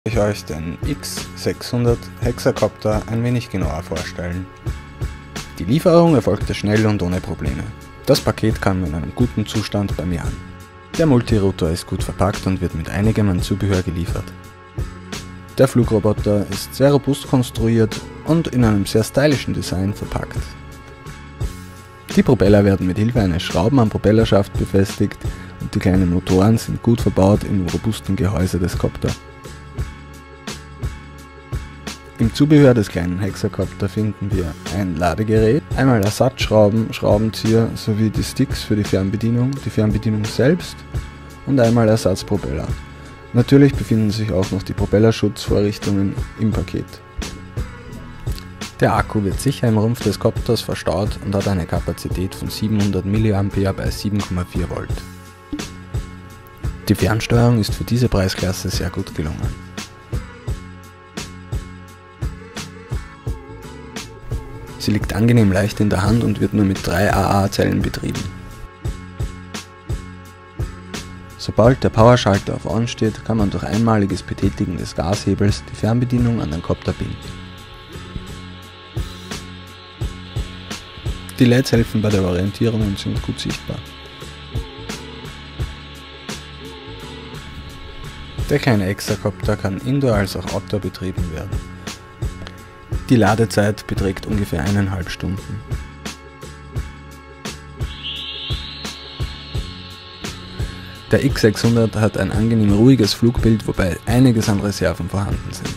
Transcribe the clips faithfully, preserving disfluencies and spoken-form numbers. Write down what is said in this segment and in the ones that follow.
Ich euch den X sechshundert Hexacopter ein wenig genauer vorstellen. Die Lieferung erfolgte schnell und ohne Probleme. Das Paket kam in einem guten Zustand bei mir an. Der Multirotor ist gut verpackt und wird mit einigem an Zubehör geliefert. Der Flugroboter ist sehr robust konstruiert und in einem sehr stylischen Design verpackt. Die Propeller werden mit Hilfe eines Schrauben am Propellerschaft befestigt und die kleinen Motoren sind gut verbaut im robusten Gehäuse des Copter. Im Zubehör des kleinen Hexacopter finden wir ein Ladegerät, einmal Ersatzschrauben, Schraubenzieher sowie die Sticks für die Fernbedienung, die Fernbedienung selbst und einmal Ersatzpropeller. Natürlich befinden sich auch noch die Propellerschutzvorrichtungen im Paket. Der Akku wird sicher im Rumpf des Copters verstaut und hat eine Kapazität von siebenhundert Milliampere bei sieben Komma vier Volt. Die Fernsteuerung ist für diese Preisklasse sehr gut gelungen. Sie liegt angenehm leicht in der Hand und wird nur mit drei A A-Zellen betrieben. Sobald der Powerschalter auf On steht, kann man durch einmaliges Betätigen des Gashebels die Fernbedienung an den Copter binden. Die L E Ds helfen bei der Orientierung und sind gut sichtbar. Der kleine Hexacopter kann indoor als auch outdoor betrieben werden. Die Ladezeit beträgt ungefähr eineinhalb Stunden. Der X sechshundert hat ein angenehm ruhiges Flugbild, wobei einiges an Reserven vorhanden sind.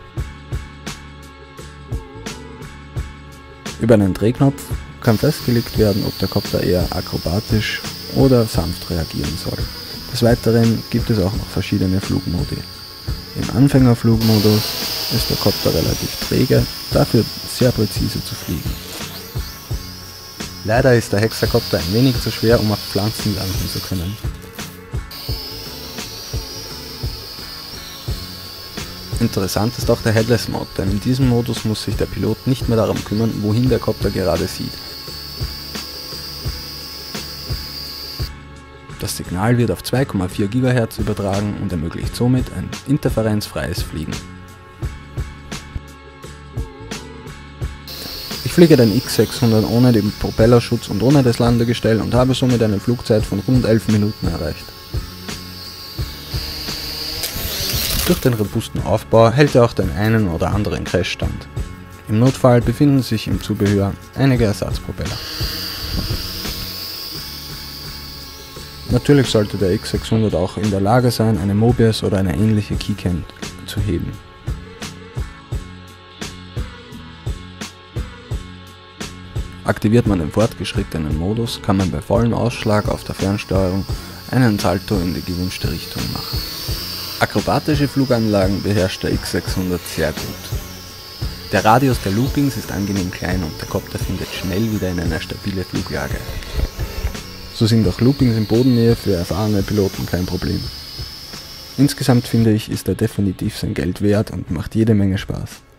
Über einen Drehknopf kann festgelegt werden, ob der Copter eher akrobatisch oder sanft reagieren soll. Des Weiteren gibt es auch noch verschiedene Flugmodi. Im Anfängerflugmodus ist der Copter relativ träge, dafür sehr präzise zu fliegen. Leider ist der Hexacopter ein wenig zu schwer, um auf Pflanzen landen zu können. Interessant ist auch der Headless Mode, denn in diesem Modus muss sich der Pilot nicht mehr darum kümmern, wohin der Copter gerade sieht. Das Signal wird auf zwei Komma vier Gigahertz übertragen und ermöglicht somit ein interferenzfreies Fliegen. Ich fliege den X sechshundert ohne den Propellerschutz und ohne das Landegestell und habe somit eine Flugzeit von rund elf Minuten erreicht. Durch den robusten Aufbau hält er auch den einen oder anderen Crash stand. Im Notfall befinden sich im Zubehör einige Ersatzpropeller. Natürlich sollte der X sechshundert auch in der Lage sein, eine Mobius oder eine ähnliche Keycam zu heben. Aktiviert man den fortgeschrittenen Modus, kann man bei vollem Ausschlag auf der Fernsteuerung einen Salto in die gewünschte Richtung machen. Akrobatische Fluganlagen beherrscht der X sechshundert sehr gut. Der Radius der Loopings ist angenehm klein und der Copter findet schnell wieder in eine stabile Fluglage. So sind auch Loopings in Bodennähe für erfahrene Piloten kein Problem. Insgesamt finde ich, ist er definitiv sein Geld wert und macht jede Menge Spaß.